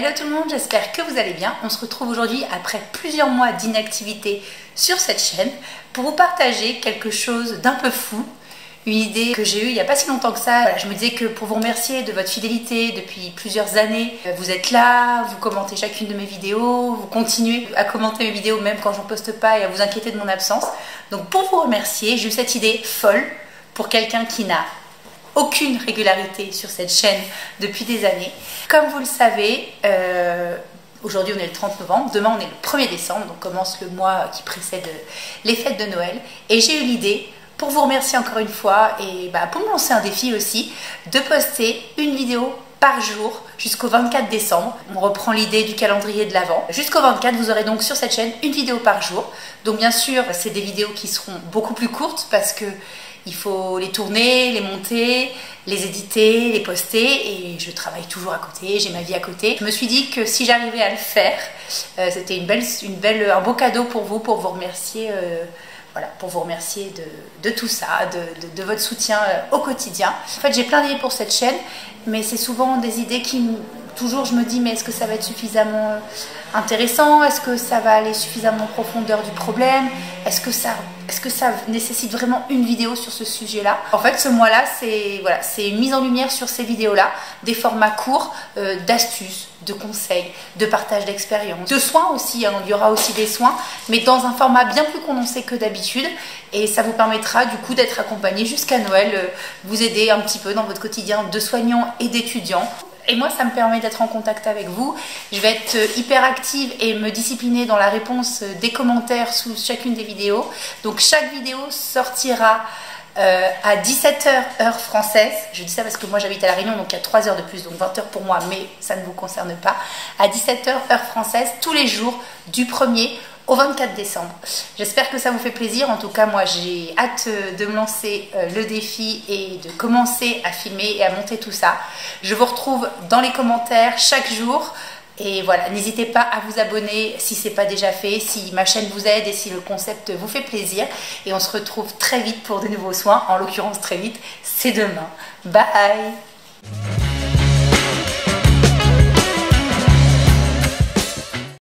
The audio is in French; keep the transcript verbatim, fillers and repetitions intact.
Hello tout le monde, j'espère que vous allez bien. On se retrouve aujourd'hui après plusieurs mois d'inactivité sur cette chaîne pour vous partager quelque chose d'un peu fou. Une idée que j'ai eue il n'y a pas si longtemps que ça. Voilà, je me disais que pour vous remercier de votre fidélité depuis plusieurs années, vous êtes là, vous commentez chacune de mes vidéos, vous continuez à commenter mes vidéos même quand je ne poste pas et à vous inquiéter de mon absence. Donc pour vous remercier, j'ai eu cette idée folle pour quelqu'un qui n'a aucune régularité sur cette chaîne depuis des années. Comme vous le savez, euh, aujourd'hui on est le trente novembre, demain on est le premier décembre, donc commence le mois qui précède les fêtes de Noël. Et j'ai eu l'idée, pour vous remercier encore une fois et bah, pour me lancer un défi aussi, de poster une vidéo par jour jusqu'au vingt-quatre décembre. On reprend l'idée du calendrier de l'Avent. Jusqu'au vingt-quatre, vous aurez donc sur cette chaîne une vidéo par jour. Donc bien sûr, c'est des vidéos qui seront beaucoup plus courtes parce que il faut les tourner, les monter, les éditer, les poster et je travaille toujours à côté, j'ai ma vie à côté. Je me suis dit que si j'arrivais à le faire, euh, c'était une belle, une belle, un beau cadeau pour vous, pour vous remercier, euh, voilà, pour vous remercier de, de tout ça, de, de, de votre soutien euh, au quotidien. En fait, j'ai plein d'idées pour cette chaîne, mais c'est souvent des idées qui, toujours je me dis, mais est-ce que ça va être suffisamment intéressant? Est-ce que ça va aller suffisamment en profondeur du problème? Est-ce que ça... Est-ce que ça nécessite vraiment une vidéo sur ce sujet-là? En fait, ce mois-là, c'est voilà, c'est une mise en lumière sur ces vidéos-là, des formats courts, euh, d'astuces, de conseils, de partage d'expériences, de soins aussi, hein, il y aura aussi des soins, mais dans un format bien plus condensé que d'habitude. Et ça vous permettra du coup d'être accompagné jusqu'à Noël, euh, vous aider un petit peu dans votre quotidien de soignant et d'étudiant. Et moi, ça me permet d'être en contact avec vous. Je vais être hyper active et me discipliner dans la réponse des commentaires sous chacune des vidéos. Donc, chaque vidéo sortira euh, à dix-sept heures heure française. Je dis ça parce que moi, j'habite à La Réunion, donc il y a trois heures de plus, donc vingt heures pour moi, mais ça ne vous concerne pas. À dix-sept heures heure française, tous les jours, du premier au vingt-quatre décembre. J'espère que ça vous fait plaisir. En tout cas, moi, j'ai hâte de me lancer euh, le défi et de commencer à filmer et à monter tout ça. Je vous retrouve dans les commentaires chaque jour. Et voilà, n'hésitez pas à vous abonner si ce n'est pas déjà fait, si ma chaîne vous aide et si le concept vous fait plaisir. Et on se retrouve très vite pour de nouveaux soins. En l'occurrence, très vite, c'est demain. Bye!